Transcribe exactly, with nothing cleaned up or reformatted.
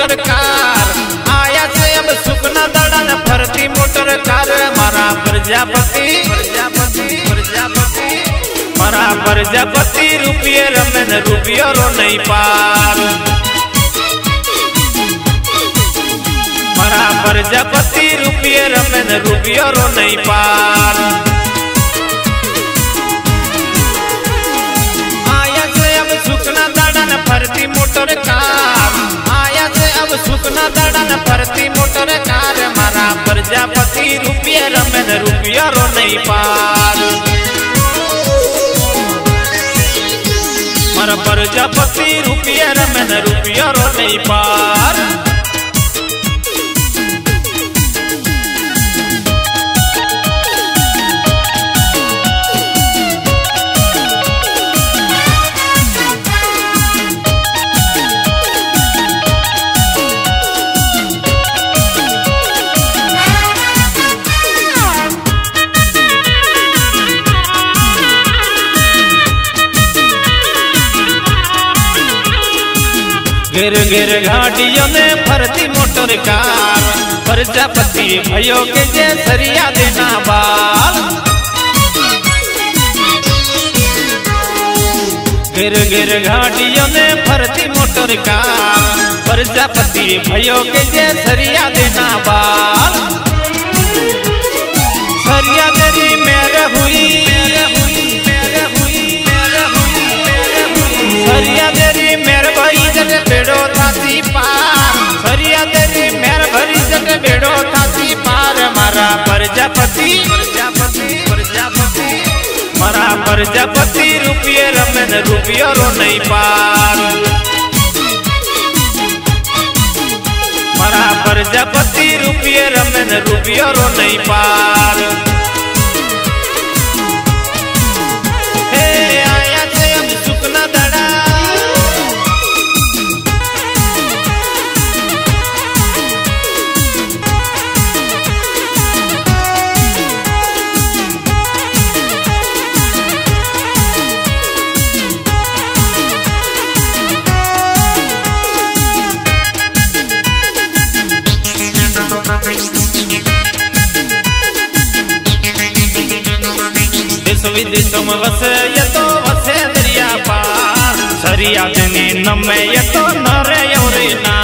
motor car आया से अब सुखना दड़ा न फरती मोटर कार मारा प्रजापति प्रजापति प्रजापति मारा प्रजापति रुपये रमे न रुपयो रो नहीं पार मारा प्रजापति रुपये रमे न रुपयो रो नहीं पार आया से अब सुखना दड़ा न फरती मोटर कार आया से अब सुखना दड़ा न फरती मोटर कार मारा प्रजापति रुपये रमे न रुपयो रो नहीं पार मारा प्रजापति रुपये रमे न रुपयो रो नहीं पार गिर गिर घाटियों में फरती मोटर कार प्रजापति भयो के जे सरिया देना बाल गिर गिर घाटियों में फरती मोटर कार प्रजापति भयो के जे सरिया देना बाल सरिया तेरी मेरे हुई मेरे हुई मेरे हुई मेरे हुई मेरे हुई सरिया तेरी मेरे भाई जट बेड़ो थाती पार सरिया तेरी मेरे भरी जट बेड़ो थाती पार मारा प्रजापति प्रजापति प्रजापति मारा प्रजापति रुपये रमे न रुपयो रो नहीं पार मारा प्रजापति रुपये रमे न रुपयो रो नहीं पार हे आया से अब सुखना दड़ा देश विदेशों में वसे ये तो वसे दरिया पार सरिया जने न में ये तो न रे योरे ना